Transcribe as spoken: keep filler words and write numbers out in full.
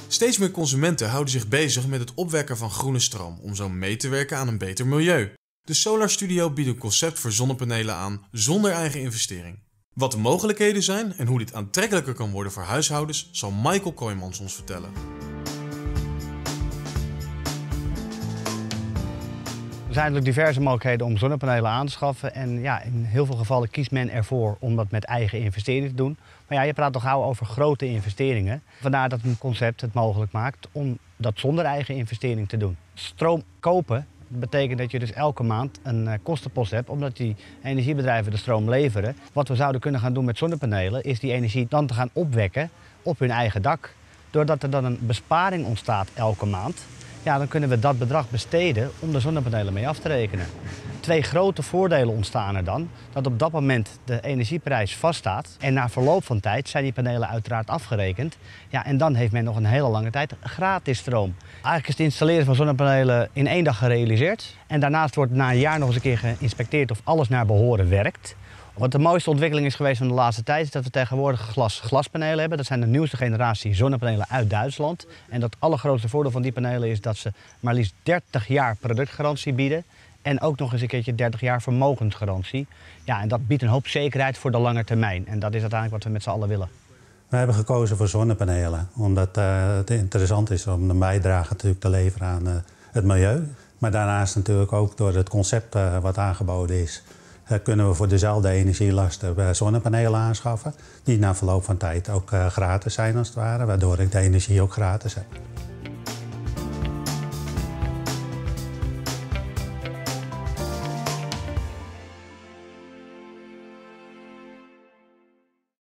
Steeds meer consumenten houden zich bezig met het opwekken van groene stroom om zo mee te werken aan een beter milieu. De Solar Studio biedt een concept voor zonnepanelen aan zonder eigen investering. Wat de mogelijkheden zijn en hoe dit aantrekkelijker kan worden voor huishoudens zal Michael Kooijmans ons vertellen. Er zijn natuurlijk diverse mogelijkheden om zonnepanelen aan te schaffen. En ja, in heel veel gevallen kiest men ervoor om dat met eigen investering te doen. Maar ja, je praat toch gauw over grote investeringen. Vandaar dat een concept het mogelijk maakt om dat zonder eigen investering te doen. Stroom kopen betekent dat je dus elke maand een uh, kostenpost hebt, omdat die energiebedrijven de stroom leveren. Wat we zouden kunnen gaan doen met zonnepanelen is die energie dan te gaan opwekken op hun eigen dak. Doordat er dan een besparing ontstaat elke maand, ja, dan kunnen we dat bedrag besteden om de zonnepanelen mee af te rekenen. Twee grote voordelen ontstaan er dan. Dat op dat moment de energieprijs vaststaat en na verloop van tijd zijn die panelen uiteraard afgerekend. Ja, en dan heeft men nog een hele lange tijd gratis stroom. Eigenlijk is het installeren van zonnepanelen in één dag gerealiseerd. En daarnaast wordt na een jaar nog eens een keer geïnspecteerd of alles naar behoren werkt. Wat de mooiste ontwikkeling is geweest van de laatste tijd is dat we tegenwoordig glas-glaspanelen hebben. Dat zijn de nieuwste generatie zonnepanelen uit Duitsland. En dat allergrootste voordeel van die panelen is dat ze maar liefst dertig jaar productgarantie bieden. En ook nog eens een keertje dertig jaar vermogensgarantie. Ja, en dat biedt een hoop zekerheid voor de lange termijn. En dat is uiteindelijk wat we met z'n allen willen. We hebben gekozen voor zonnepanelen, omdat uh, het interessant is om een bijdrage natuurlijk te leveren aan uh, het milieu. Maar daarnaast natuurlijk ook door het concept uh, wat aangeboden is, uh, kunnen we voor dezelfde energielasten uh, zonnepanelen aanschaffen. Die na verloop van tijd ook uh, gratis zijn als het ware, waardoor ik de energie ook gratis heb.